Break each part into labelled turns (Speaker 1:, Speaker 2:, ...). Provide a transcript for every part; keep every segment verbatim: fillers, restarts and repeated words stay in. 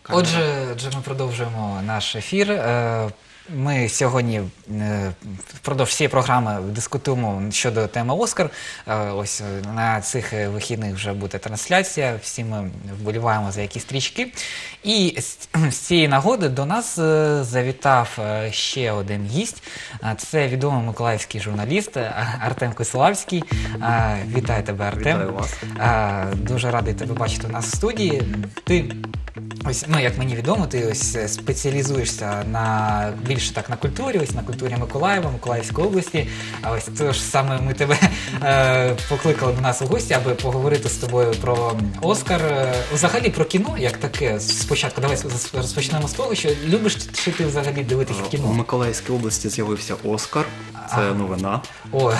Speaker 1: Отже, отже, ми продовжуємо наш ефір. Е, Ми сьогодні е, впродовж всієї програми дискутуємо щодо теми «Оскар». Е, Ось е, на цих е, вихідних вже буде трансляція, всі ми вболіваємо за якісь стрічки. І з- з цієї нагоди до нас е, завітав е, ще один гість. Е, Це відомий миколаївський журналіст е, Артем Киславський. Е, Вітаю тебе, Артем.
Speaker 2: Вітаю вас.
Speaker 1: Е, Дуже радий тебе бачити у нас в студії. Ти Ось, ну, як мені відомо, ти ось е, спеціалізуєшся на більше так на культурі, ось на культурі Миколаєва, Миколаївської області. А ось тож саме ми тебе е, покликали до нас у гості, аби поговорити з тобою про Оскар. Е, Взагалі про кіно, як таке. Спочатку давай з- розпочнемо з того, що любиш чи ти взагалі дивитися
Speaker 2: У
Speaker 1: кіно?
Speaker 2: Миколаївській області з'явився Оскар, це
Speaker 1: Ага.
Speaker 2: новина.
Speaker 1: О,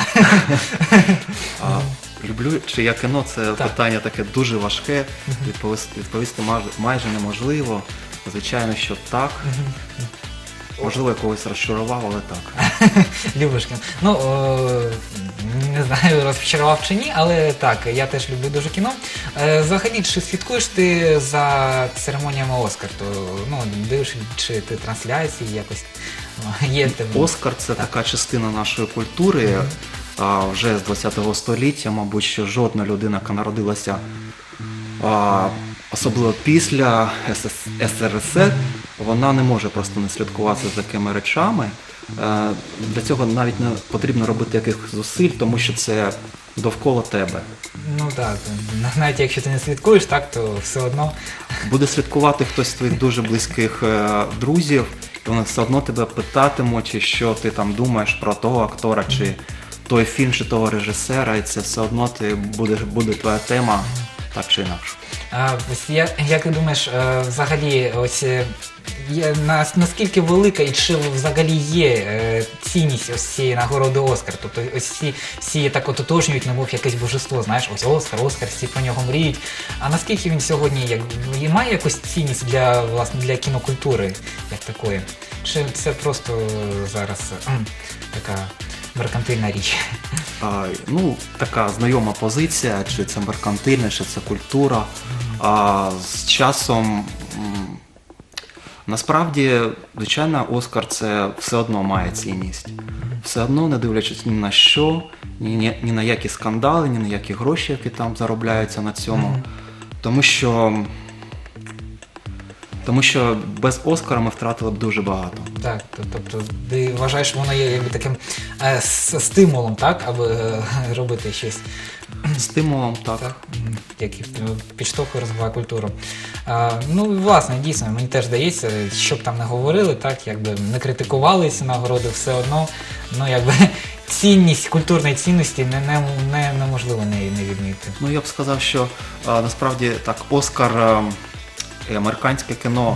Speaker 2: А, люблю чи я кіно, це
Speaker 1: Так.
Speaker 2: питання таке дуже важке, відповісти, відповісти маж- майже неможливо. Звичайно, що так. Можливо, я когось розчарував, але так.
Speaker 1: любиш кіно. Ну, е, не знаю, розчарував чи ні, але так, я теж люблю дуже кіно. Е, Взагалі, чи слідкуєш ти за церемоніями Оскар? То, ну, дивишся, чи ти трансляції якось ну, є в тебе?
Speaker 2: Оскар це така частина нашої культури. А, вже з ХХ століття, мабуть, що жодна людина, яка народилася а, особливо після ес ес ес ер ес ер, вона не може просто не слідкувати за такими речами. Е, Для цього навіть не потрібно робити якихось зусиль, тому що це довкола тебе.
Speaker 1: Ну так, навіть якщо ти не слідкуєш, так, то все одно.
Speaker 2: Буде слідкувати хтось з твоїх дуже близьких е, друзів, і вони все одно тебе питатимуть, чи що ти там думаєш про того актора, чи той фільм, чи того режисера, і це все одно ти будеш, буде твоя тема так чи інакше.
Speaker 1: А, ось я, як ти думаєш, е, взагалі, ось е, є, на, наскільки велика і чи взагалі є е, цінність ось цієї нагороди Оскар? Тобто ось всі, всі так от отожнюють, немов якесь божество, знаєш, ось Оскар, Оскар, всі про нього мріють. А наскільки він сьогодні як, і має якусь цінність для, власне, для кінокультури, як такої? Чи це просто зараз е, м, така меркантильна річ?
Speaker 2: А, ну, така знайома позиція, чи це меркантильне, чи це культура. А з часом, м, насправді, звичайно, Оскар це все одно має цінність. Все одно, не дивлячись ні на що, ні, ні, ні на які скандали, ні на які гроші, які там заробляються на цьому. Тому що, тому що без Оскара ми втратили б дуже багато.
Speaker 1: Так, то- тобто ти вважаєш, воно є якби таким е, с- стимулом, так, аби е, робити щось,
Speaker 2: Стимулом, так.
Speaker 1: так, м, який підштовхує, розвиває культуру. А, ну, власне, дійсно, мені теж здається, що б там не говорили, так, якби не критикували ці нагороди, все одно, ну, якби цінність, культурної цінності не, не, не, неможливо не, не відмітити.
Speaker 2: Ну, я б сказав, що а, насправді так, Оскар а, і американське кіно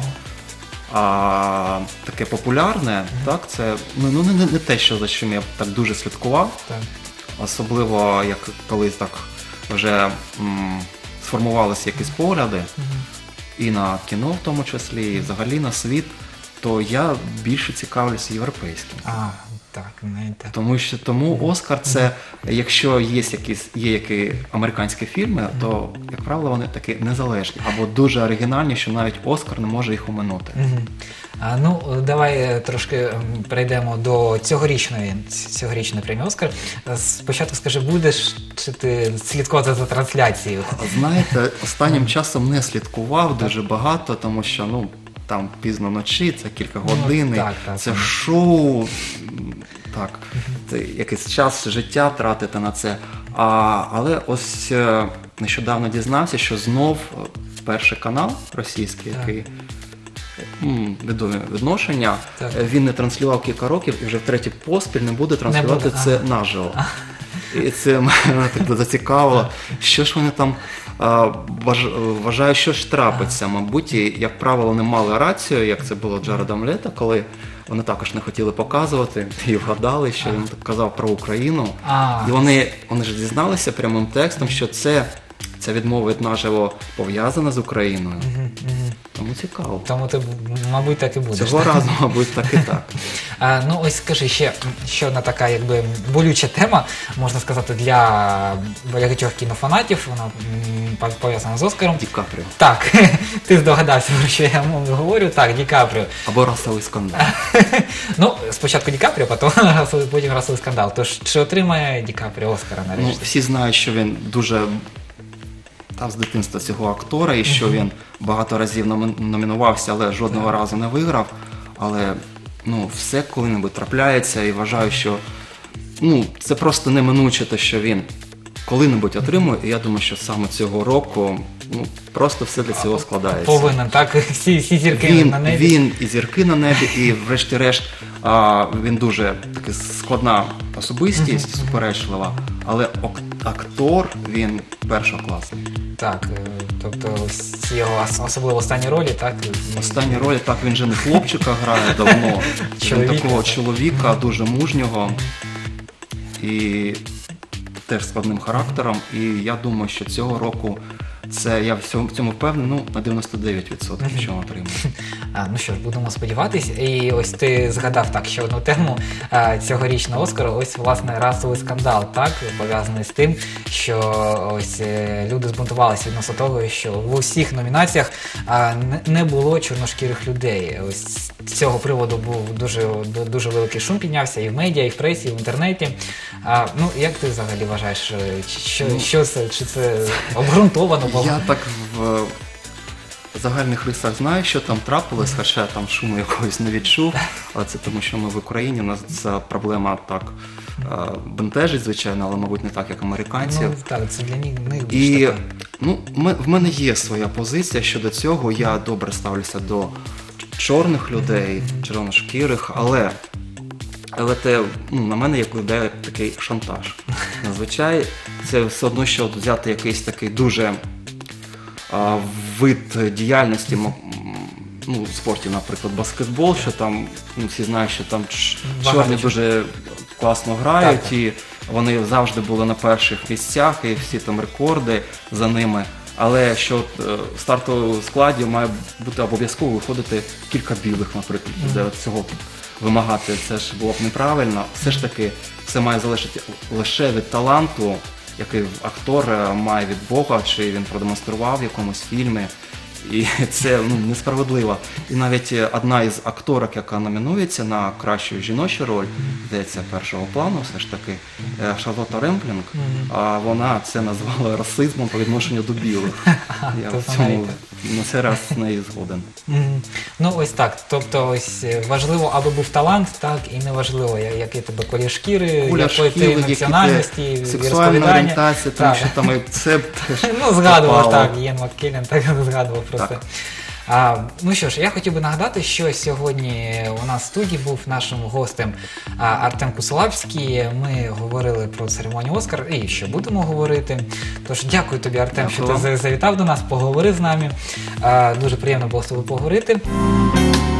Speaker 2: а, таке популярне, так, це ну, ну, не, не те, що за чим я б так дуже слідкував,
Speaker 1: Так.
Speaker 2: особливо як колись так вже м, сформувалися якісь погляди, і на кіно в тому числі, і взагалі на світ, то я більше цікавлюся європейським.
Speaker 1: А, так, не так.
Speaker 2: Тому що тому Оскар це, якщо є якісь є які американські фільми, то, як правило, вони такі незалежні або дуже оригінальні, що навіть Оскар не може їх оминути.
Speaker 1: Мгм. А, ну, давай е, трошки м, перейдемо до цьогорічної, цьогорічної премії Оскар. Е, Спочатку скажи, будеш чи ти слідкувати за трансляцією?
Speaker 2: Знаєте, останнім часом не слідкував дуже багато, тому що ну там пізно вночі, це кілька годин,
Speaker 1: Ну, так, так,
Speaker 2: це
Speaker 1: так.
Speaker 2: шоу, м, так, це якийсь час життя тратити на це. А, але ось е, нещодавно дізнався, що знов е, перший канал російський,
Speaker 1: Так.
Speaker 2: який м, відомі відношення,
Speaker 1: Так.
Speaker 2: е, він не транслював кілька років і вже втретє поспіль не буде транслювати
Speaker 1: буде,
Speaker 2: це
Speaker 1: ага.
Speaker 2: наживо. І це мене так зацікавило. Що ж вони там а, важ- вважаю, що ж трапиться. Мабуть, і, як правило, не мали рацію, як це було Джареда Лето, коли вони також не хотіли показувати і вгадали, що він так казав про Україну.
Speaker 1: А.
Speaker 2: І вони, вони ж дізналися прямим текстом, що це, ця відмова від наживо пов'язана з Україною.
Speaker 1: Мгм, мгм.
Speaker 2: Тому цікаво.
Speaker 1: Тому ти, мабуть, так і будеш.
Speaker 2: Цього разу, мабуть, так і так.
Speaker 1: А, ну ось скажи ще, ще одна така якби болюча тема, можна сказати, для багатьох кінофанатів, вона м, пов'язана з Оскаром.
Speaker 2: Ді Капріо.
Speaker 1: Так, ти здогадався, про що я говорю. Так, Ді Капріо.
Speaker 2: Або расовий скандал.
Speaker 1: Ну, спочатку Ді Капріо, потім расовий, потім расовий скандал. Тож, чи отримає Ді Капріо Оскара
Speaker 2: Ну,
Speaker 1: нарешті?
Speaker 2: всі знають, що він дуже та з дитинства цього актора, і що він багато разів номі- номінувався, але жодного разу не виграв. Але ну, все коли-небудь трапляється, і вважаю, що ну, це просто неминуче те, що він коли-небудь отримує, і я думаю, що саме цього року ну, просто все для цього складається.
Speaker 1: Повинен, так? Всі, всі зірки
Speaker 2: Він,
Speaker 1: на небі.
Speaker 2: він і зірки на небі, і врешті-решт а, він дуже така складна особистість, суперечлива, але ок- актор він першокласний.
Speaker 1: Так, е, тобто ось ці його ос- особливо останні ролі, так?
Speaker 2: Останні ролі, так, він же не хлопчика грає давно, він
Speaker 1: Чоловіка,
Speaker 2: такого
Speaker 1: так.
Speaker 2: чоловіка, дуже мужнього і теж складним характером. І я думаю, що цього року це, я в цьому, в цьому впевнений, ну, на дев'яносто дев'ять відсотків, що отримає.
Speaker 1: А, ну що ж, будемо сподіватись. І ось ти згадав так ще одну тему а, цьогорічного Оскару. Ось власне расовий скандал, так пов'язаний з тим, що ось е, люди збунтувалися відносно того, що в усіх номінаціях а, не, не було чорношкірих людей. Ось з цього приводу був дуже ду- дуже великий шум піднявся і в медіа, і в пресі, і в інтернеті. А, ну як ти взагалі вважаєш, е, чи- що,
Speaker 2: Ну,
Speaker 1: що це, чи це обґрунтовано? Бо-
Speaker 2: Я так в загальних рисах знаю, що там трапилось, хоча я там шуму якогось не відчув. Але це тому, що ми в Україні, у нас ця проблема так е, бентежить, звичайно, але, мабуть, не так, як американців.
Speaker 1: Ну так, це для них них більш
Speaker 2: І
Speaker 1: така.
Speaker 2: ну, ме- в мене є своя позиція щодо цього. Я добре ставлюся до чорних людей, чорношкірих, але, але те, ну, на мене як виглядає такий шантаж. Зазвичай це все одно, що от взяти якийсь такий дуже а, вид діяльності, м, ну, в спорті, наприклад, баскетбол, що там, ну, всі знають, що там ч-
Speaker 1: Багато
Speaker 2: чорні
Speaker 1: чого.
Speaker 2: дуже класно грають,
Speaker 1: Так.
Speaker 2: і вони завжди були на перших місцях, і всі там рекорди за ними. Але що от, е, в стартовому складі має бути обов'язково виходити кілька білих, наприклад, де от цього вимагати, це ж було б неправильно. Все ж таки, все має залежати лише від таланту, який актор е, має від Бога, чи він продемонстрував в якомусь фільмі. І це ну, несправедливо. І навіть е, одна із акторок, яка номінується на кращу жіночу роль, здається, першого плану, все ж таки, е, Шарлотта Ренклінг, а вона це назвала расизмом по відношенню до білих. Я
Speaker 1: то
Speaker 2: в цьому
Speaker 1: знаєте.
Speaker 2: на цей раз з нею згоден.
Speaker 1: Мгм. Ну ось так. Тобто, ось е, важливо, аби був талант, так, і не важливо, я- який тебе колір шкіри,
Speaker 2: Куля
Speaker 1: якої ти
Speaker 2: шкіри, які
Speaker 1: національності,
Speaker 2: ти сексуальна
Speaker 1: віросповідання.
Speaker 2: орієнтація, тому
Speaker 1: Так.
Speaker 2: що там і це теж
Speaker 1: Ну, згадував,
Speaker 2: попало.
Speaker 1: так, Єн Маккеллен так згадував про
Speaker 2: Так.
Speaker 1: це. А, ну що ж, я хотів би нагадати, що сьогодні у нас в студії був нашим гостем а, Артем Кусулавський. Ми говорили про церемонію Оскар і ще будемо говорити. Тож дякую тобі, Артем,
Speaker 2: Дякую
Speaker 1: що ти
Speaker 2: вам.
Speaker 1: за- завітав до нас, поговорив з нами. А, дуже приємно було з тобою поговорити.